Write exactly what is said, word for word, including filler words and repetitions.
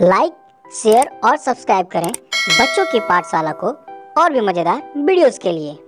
लाइक, share और subscribe करें बच्चों की पाठशाला को और भी मज़ेदार वीडियोस के लिए।